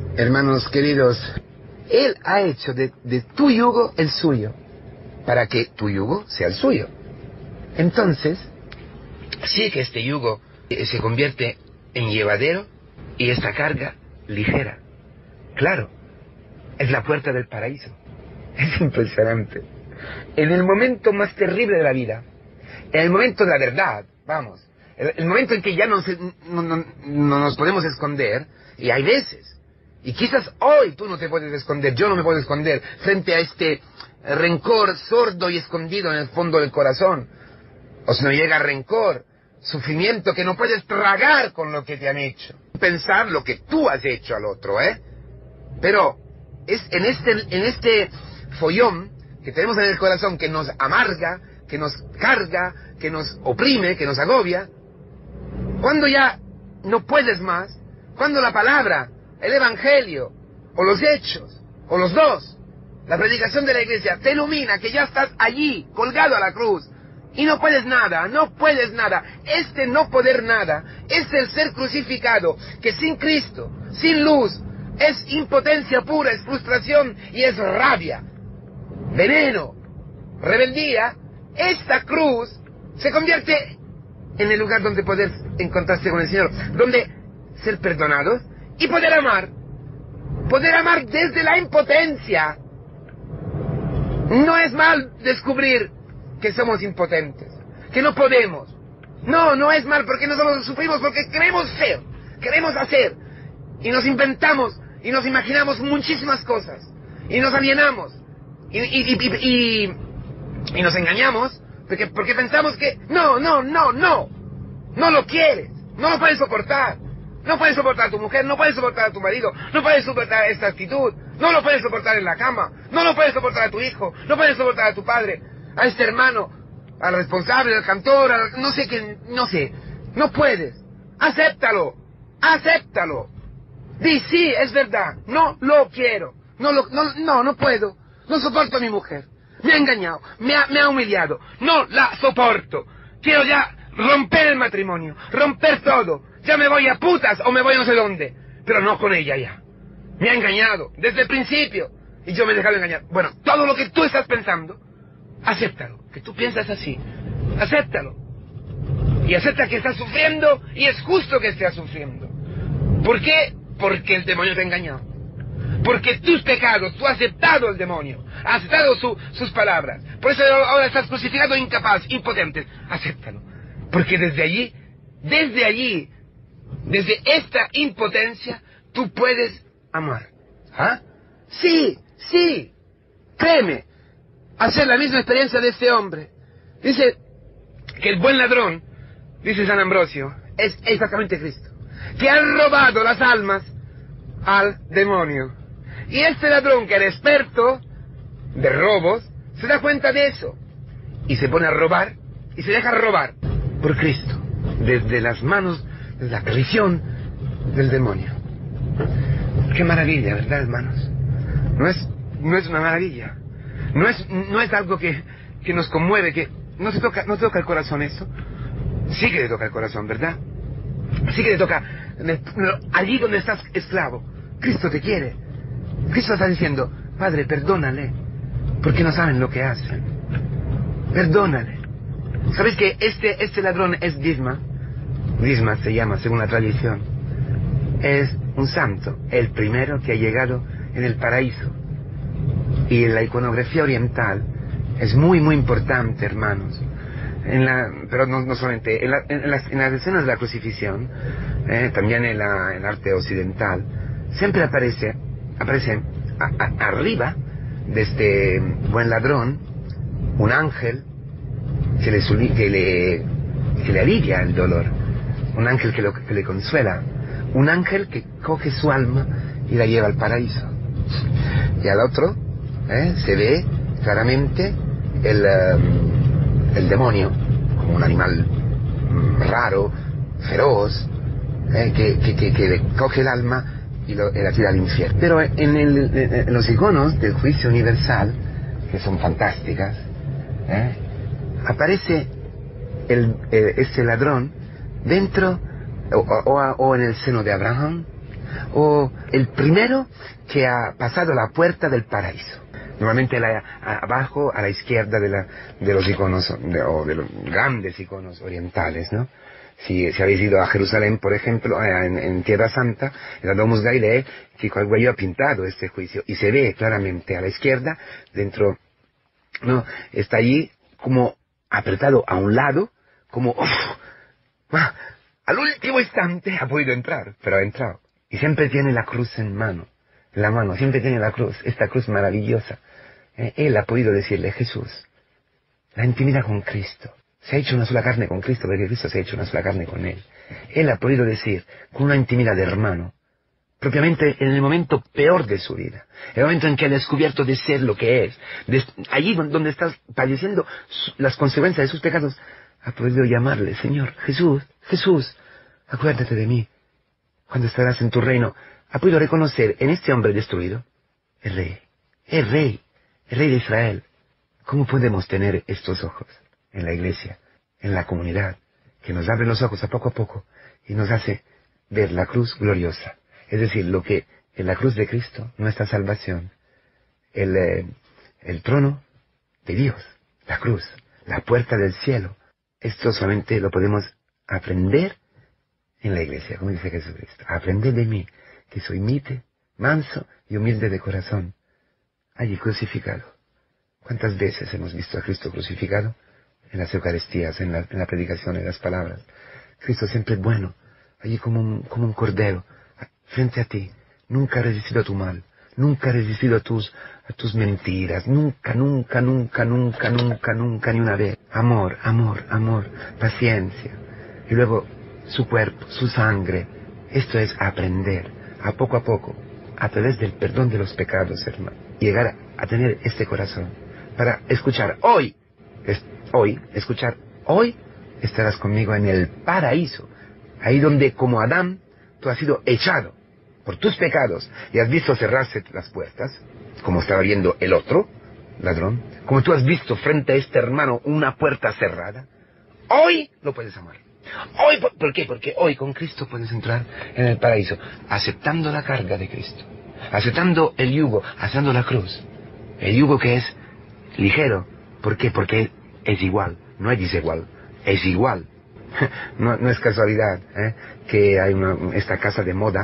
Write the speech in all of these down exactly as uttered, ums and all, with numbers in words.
Hermanos queridos, Él ha hecho de, de tu yugo el suyo, para que tu yugo sea el suyo. Entonces, sí que este yugo se convierte en llevadero y esta carga ligera. Claro, es la puerta del paraíso. Es impresionante. En el momento más terrible de la vida, en el momento de la verdad, vamos, el, el momento en que ya no, se, no, no, no nos podemos esconder, y hay veces, y quizás hoy tú no te puedes esconder, yo no me puedo esconder, frente a este rencor sordo y escondido en el fondo del corazón. O si no llega rencor, sufrimiento que no puedes tragar con lo que te han hecho. Pensar lo que tú has hecho al otro, ¿eh? Pero es en este, en este follón que tenemos en el corazón, que nos amarga, que nos carga, que nos oprime, que nos agobia, cuando ya no puedes más, cuando la palabra, el evangelio, o los hechos, o los dos, la predicación de la iglesia, te ilumina, que ya estás allí, colgado a la cruz, y no puedes nada, no puedes nada. Este no poder nada es el ser crucificado, que sin Cristo, sin luz, es impotencia pura, es frustración y es rabia, veneno, rebeldía. Esta cruz se convierte en el lugar donde poder encontrarse con el Señor, donde ser perdonados y poder amar, poder amar desde la impotencia. No es mal descubrir que somos impotentes, que no podemos. No, no es mal, porque nosotros sufrimos porque queremos ser, queremos hacer, y nos inventamos y nos imaginamos muchísimas cosas, y nos alienamos, y, y, y, y, y, y nos engañamos, porque, porque pensamos que no, no, no, no, no lo quieres, no lo puedes soportar, no puedes soportar a tu mujer, no puedes soportar a tu marido, no puedes soportar esta actitud, no lo puedes soportar en la cama, no lo puedes soportar a tu hijo, no puedes soportar a tu padre, a este hermano, al responsable, al cantor, al, no sé qué, no sé, no puedes, acéptalo, acéptalo, di sí, es verdad, no lo quiero, no lo, no, no, no puedo, no soporto a mi mujer, me ha engañado, me ha, me ha humillado, no la soporto, quiero ya romper el matrimonio, romper todo, ya me voy a putas o me voy a no sé dónde, pero no con ella ya, me ha engañado desde el principio y yo me he dejado engañar. Bueno, todo lo que tú estás pensando, acéptalo, que tú piensas así, acéptalo, y acepta que estás sufriendo, y es justo que estés sufriendo. ¿Por qué? Porque el demonio te ha engañado, porque tus pecados, tú has aceptado el demonio, has aceptado su, sus palabras, por eso ahora estás crucificado, incapaz, impotente. Acéptalo, porque desde allí, desde allí, desde esta impotencia, tú puedes amar. ¿Ah? Sí, sí, créeme, hacer la misma experiencia de este hombre. Dice que el buen ladrón, dice San Ambrosio, es exactamente Cristo, que ha robado las almas al demonio. Y este ladrón, que era experto de robos, se da cuenta de eso y se pone a robar y se deja robar por Cristo, desde las manos de la prisión del demonio. Qué maravilla, ¿verdad, hermanos? No es, no es una maravilla. No es, no es algo que, que nos conmueve, que no se toca, no toca el corazón eso. Sí que le toca el corazón, ¿verdad? Sí que le toca allí donde estás esclavo. Cristo te quiere. Cristo está diciendo, Padre, perdónale, porque no saben lo que hacen. Perdónale. ¿Sabéis que este, este ladrón es Dismas? Dismas se llama, según la tradición. Es un santo, el primero que ha llegado en el paraíso. Y en la iconografía oriental es muy, muy importante, hermanos. En la, pero no, no solamente, en, la, en, las, en las escenas de la crucifixión, eh, también en, la, en el arte occidental, siempre aparece, aparece a, a, arriba de este buen ladrón, un ángel que le, que le, que le alivia el dolor, un ángel que, lo, que le consuela, un ángel que coge su alma y la lleva al paraíso. Y al otro, ¿eh? se ve claramente el, um, el demonio, como un animal um, raro, feroz, ¿eh? que, que, que, que le coge el alma y, lo, y la tira al infierno. Pero en, el, en los iconos del juicio universal, que son fantásticas, ¿eh? aparece el, el, este ladrón dentro o, o, o en el seno de Abraham, o el primero que ha pasado la puerta del paraíso. Normalmente la, a, abajo, a la izquierda de, la, de los iconos, de, o de los grandes iconos orientales, ¿no? Si, si habéis ido a Jerusalén, por ejemplo, en, en Tierra Santa, en la Domus Galilei, Chico Arguello ha pintado este juicio, y se ve claramente a la izquierda, dentro, ¿no? Está allí como apretado a un lado, como, ¡uf! ¡Ah! Al último instante ha podido entrar, pero ha entrado. Y siempre tiene la cruz en mano, en la mano, siempre tiene la cruz, esta cruz maravillosa. Eh, él ha podido decirle, Jesús, la intimidad con Cristo. Se ha hecho una sola carne con Cristo porque Cristo se ha hecho una sola carne con él. Él ha podido decir, con una intimidad de hermano, propiamente en el momento peor de su vida, el momento en que ha descubierto de ser lo que es, de, allí donde está padeciendo las consecuencias de sus pecados, ha podido llamarle, Señor, Jesús, Jesús, acuérdate de mí, cuando estarás en tu reino. Ha podido reconocer en este hombre destruido, el rey, el rey, el rey de Israel. ¿Cómo podemos tener estos ojos en la iglesia, en la comunidad, que nos abre los ojos a poco a poco y nos hace ver la cruz gloriosa? Es decir, lo que en la cruz de Cristo, nuestra salvación, el, eh, el trono de Dios, la cruz, la puerta del cielo. Esto solamente lo podemos aprender en la iglesia, como dice Jesucristo. Aprended de mí, que soy mite, manso y humilde de corazón. Allí crucificado. ¿Cuántas veces hemos visto a Cristo crucificado? En las Eucaristías, en la, en la predicación, en las palabras. Cristo siempre es bueno, allí como un, como un cordero, frente a ti. Nunca ha resistido a tu mal, nunca ha resistido a tus, a tus mentiras, nunca, nunca, nunca, nunca, nunca, nunca, ni una vez. Amor, amor, amor, paciencia. Y luego su cuerpo, su sangre. Esto es aprender, a poco a poco, a través del perdón de los pecados, hermano. Llegar a, a tener este corazón, para escuchar hoy, es, hoy, escuchar hoy, estarás conmigo en el paraíso. Ahí donde, como Adán, tú has sido echado por tus pecados y has visto cerrarse las puertas, como estaba viendo el otro ladrón, como tú has visto frente a este hermano una puerta cerrada, hoy lo puedes amar. Hoy, ¿por qué? Porque hoy con Cristo puedes entrar en el paraíso, aceptando la carga de Cristo, aceptando el yugo, aceptando la cruz, el yugo que es ligero. ¿Por qué? Porque es igual, no es desigual, es igual. No, no es casualidad ¿eh? que hay una, esta casa de moda,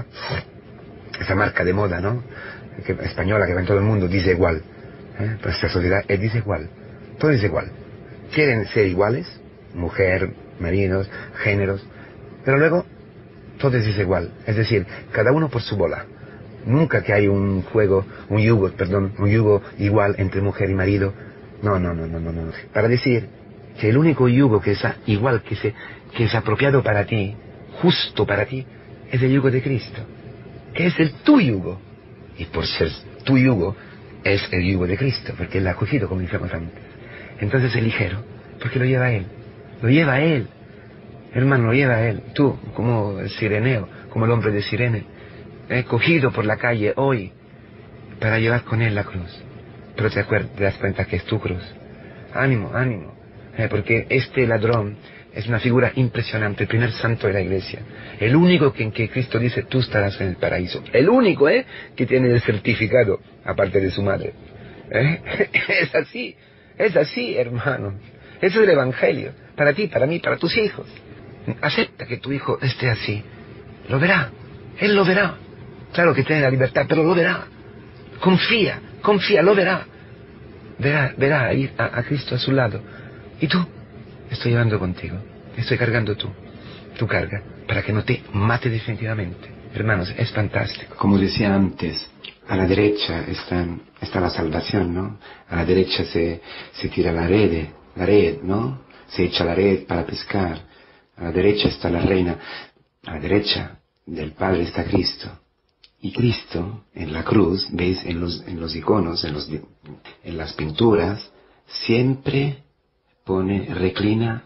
esta marca de moda, ¿no? Que, española, que va en todo el mundo, dice igual. ¿eh? Pues esta sociedad es desigual, todo es igual. Quieren ser iguales, mujer, maridos, géneros, pero luego todo es desigual. Es decir, cada uno por su bola. Nunca que hay un juego, un yugo, perdón, un yugo igual entre mujer y marido. No, no, no, no, no, no. Para decir que el único yugo que es igual, que, se, que es apropiado para ti, justo para ti, es el yugo de Cristo, que es el tu yugo. Y por ser tu yugo, es el yugo de Cristo, porque Él ha cogido, como dijimos antes. Entonces es ligero, porque lo lleva a Él. Lo lleva a Él. Hermano, lo lleva a Él. Tú, como el sireneo, como el hombre de Sirene, he cogido por la calle hoy para llevar con Él la cruz. Pero te, acuerdas, te das cuenta que es tu cruz. Ánimo, ánimo. Eh, porque este ladrón es una figura impresionante, el primer santo de la iglesia, el único que, en que Cristo dice, tú estarás en el paraíso, el único ¿eh? que tiene el certificado, aparte de su madre. ¿Eh? Es así, es así, hermano. Ese es el Evangelio, para ti, para mí, para tus hijos. Acepta que tu hijo esté así, lo verá, él lo verá. Claro que tiene la libertad, pero lo verá. Confía, confía, lo verá. Verá, verá ir a, a Cristo a su lado. Y tú, estoy llevando contigo, estoy cargando tú, tu carga, para que no te mate definitivamente. Hermanos, es fantástico. Como decía antes, a la derecha está, está la salvación, ¿no? A la derecha se, se tira la red, la red, ¿no? Se echa la red para pescar. A la derecha está la reina. A la derecha del Padre está Cristo. Y Cristo, en la cruz, veis, en los, en los iconos, en, los, en las pinturas, siempre pone, reclina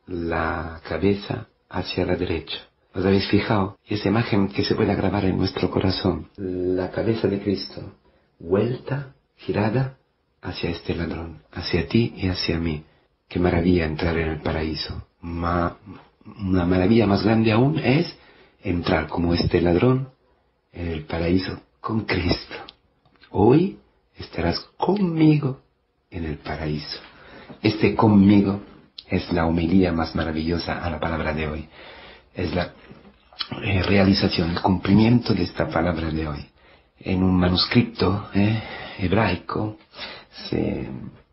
la cabeza hacia la derecha. ¿Os habéis fijado? Esa imagen que se puede grabar en nuestro corazón. La cabeza de Cristo, vuelta, girada, hacia este ladrón, hacia ti y hacia mí. Qué maravilla entrar en el paraíso. Ma, una maravilla más grande aún es entrar como este ladrón en el paraíso con Cristo. Hoy estarás conmigo en el paraíso. Este conmigo es la homilía más maravillosa a la palabra de hoy. Es la eh, realización, el cumplimiento de esta palabra de hoy. En un manuscrito eh, hebraico se,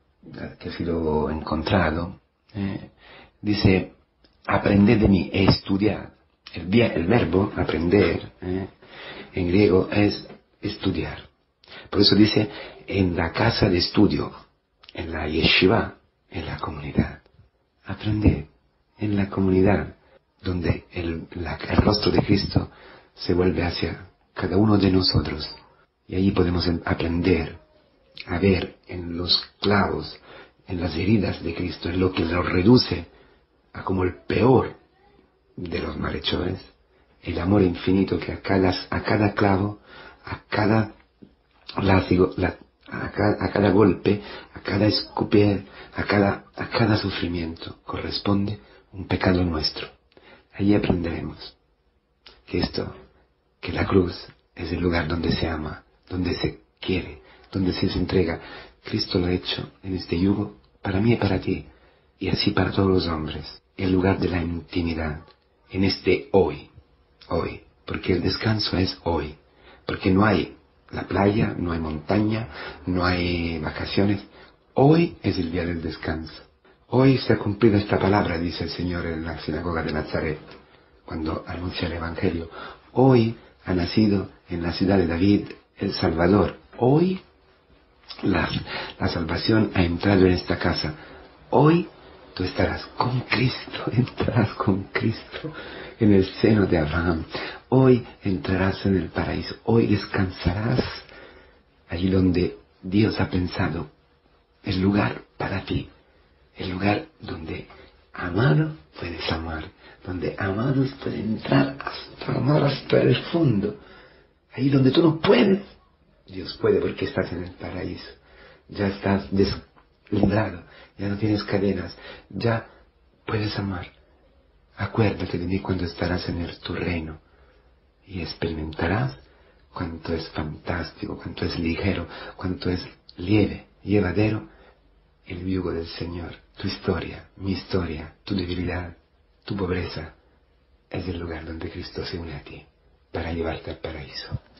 que ha sido encontrado, eh, dice: aprended de mí, estudiad. El, el verbo aprender eh, en griego es estudiar. Por eso dice en la casa de estudio, en la yeshiva, en la comunidad. Aprended en la comunidad, donde el, la, el rostro de Cristo se vuelve hacia cada uno de nosotros. Y allí podemos aprender a ver en los clavos, en las heridas de Cristo, en lo que nos reduce a como el peor de los malhechores, el amor infinito que a cada, a cada clavo, a cada látigo, la, a, cada, a cada golpe, a cada escupir, a cada, a cada sufrimiento corresponde un pecado nuestro. Allí aprenderemos que esto, que la cruz es el lugar donde se ama, donde se quiere, donde se entrega. Cristo lo ha hecho en este yugo para mí y para ti, y así para todos los hombres. El lugar de la intimidad, en este hoy, hoy, porque el descanso es hoy, porque no hay la playa, no hay montaña, no hay vacaciones. Hoy es el día del descanso. Hoy se ha cumplido esta palabra, dice el Señor en la sinagoga de Nazaret, cuando anuncia el Evangelio. Hoy ha nacido en la ciudad de David el Salvador. Hoy la, la salvación ha entrado en esta casa. Hoy tú estarás con Cristo, entrarás con Cristo en el seno de Abraham. Hoy entrarás en el paraíso. Hoy descansarás allí donde Dios ha pensado el lugar para ti. El lugar donde amado puedes amar, donde amados pueden entrar hasta amar hasta el fondo. Ahí donde tú no puedes, Dios puede, porque estás en el paraíso. Ya estás deslibrado, ya no tienes cadenas, ya puedes amar. Acuérdate de mí cuando estarás en el, tu reino y experimentarás cuánto es fantástico, cuánto es ligero, cuánto es lieve, llevadero el yugo del Señor. Tu historia, mi historia, tu debilidad, tu pobreza, es el lugar donde Cristo se une a ti para llevarte al paraíso.